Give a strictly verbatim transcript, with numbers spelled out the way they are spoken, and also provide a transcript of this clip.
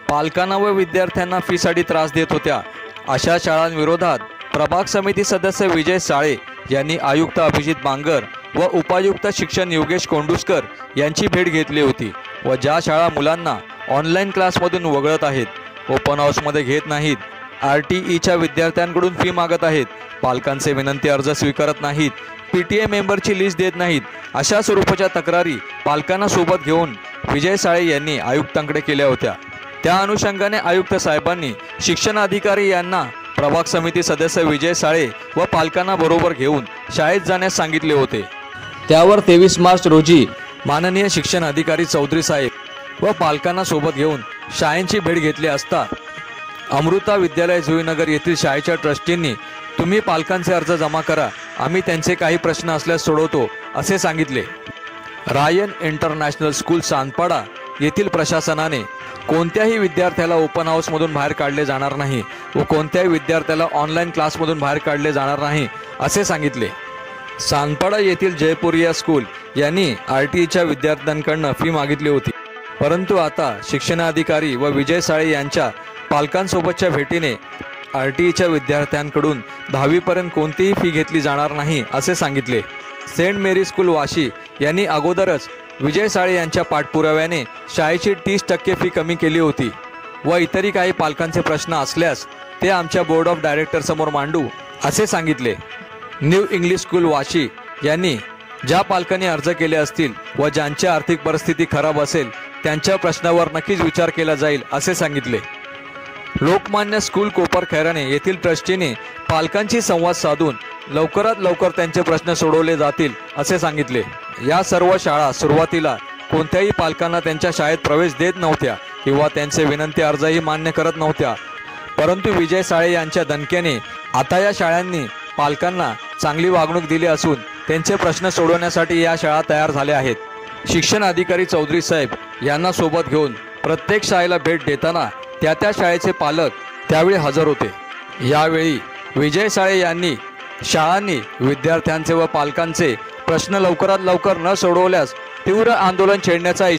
पालकांना व विद्यार्थ्यांना फीसाठी त्रास देत होत्या अशा शाळांविरोधात प्रभाग समिती सदस्य विजय साळे यांनी आयुक्त अभिजित बांगर व उपायुक्त शिक्षण योगेश कोंडुस्कर यांची भेट घेतली होती व ज्या शाळा मुलांना ऑनलाईन क्लासमधून वगळत आहेत, ओपन हाऊसमध्ये घेत नाहीत, आर टी ईच्या विद्यार्थ्यांकडून फी मागत आहेत, पालकांचे विनंती अर्ज स्वीकारत नाहीत, पी टी ए मेंबरची लिस्ट देत नाहीत, अशा स्वरूपाच्या तक्रारी पालकांना सोबत घेऊन विजय साळे यांनी आयुक्तांकडे केल्या होत्या। त्या अनुषंगाने आयुक्त साहेबांनी शिक्षण अधिकारी यांना प्रभाग समिती सदस्य विजय साळे व पालकांना बरोबर घेऊन शाळेत जाण्यास सांगितले होते। त्यावर तेवीस मार्च रोजी माननीय शिक्षण अधिकारी चौधरी साहेब व पालकांना सोबत घेऊन शाळेची भेट घेतली असता अमृता विद्यालय जुईनगर येथील शाळेच्या ट्रस्टींनी तुम्ही पालकांचे अर्ज जमा करा, आम्ही त्यांचे काही प्रश्न असल्यास सोडवतो असे सांगितले। रायन इंटरनॅशनल स्कूल सांदपाडा येथील प्रशासनाने कोणत्याही विद्यार्थ्याला ओपन हाऊसमधून बाहेर काढले जाणार नाही व कोणत्याही विद्यार्थ्याला ऑनलाईन क्लासमधून बाहेर काढले जाणार नाही असे सांगितले। सांदपाडा येथील जयपुरिया स्कूल यांनी आर टी ईच्या विद्यार्थ्यांकडून फी मागितली होती, परंतु आता शिक्षणाधिकारी व विजय साळे यांच्या पालकांसोबतच्या भेटीने आर टी ईच्या विद्यार्थ्यांकडून दहावीपर्यंत कोणतीही फी घेतली जाणार नाही असे सांगितले। सेंट मेरी स्कूल वाशी यांनी अगोदरच विजय साळे यांच्या पाठपुराव्याने शाळेची तीस टक्के फी कमी केली होती व इतरही काही पालकांचे प्रश्न असल्यास ते आमच्या बोर्ड ऑफ डायरेक्टर समोर मांडू असे सांगितले। न्यू इंग्लिश स्कूल वाशी यांनी ज्या पालकांनी अर्ज केले असतील व ज्यांची आर्थिक परिस्थिती खराब असेल त्यांच्या प्रश्नावर नक्कीच विचार केला जाईल असे सांगितले। लोकमान्य स्कूल कोपर खैराणे येथील ट्रस्टीने पालकांशी संवाद साधून लवकरात लवकर त्यांचे प्रश्न सोडवले जातील असे सांगितले। या सर्व शाळा सुरुवातीला कोणत्याही पालकांना त्यांच्या शाळेत प्रवेश देत नव्हत्या किंवा त्यांचे विनंती अर्जही मान्य करत नव्हत्या, परंतु विजय साळे यांच्या दणक्याने आता या शाळांनी पालकांना चांगली वागणूक दिली असून त्यांचे प्रश्न सोडवण्यासाठी या शाळा तयार झाल्या आहेत। शिक्षण अधिकारी चौधरी साहेब यांना सोबत घेऊन प्रत्येक शाळेला भेट देताना त्या त्या शाळेचे पालक त्यावेळी हजर होते। यावेळी विजय साळे यांनी शाळांनी विद्यार्थ्यांचे व पालकांचे प्रश्न लवकरात लवकर न सोडवल्यास तीव्र आंदोलन छेडण्याचा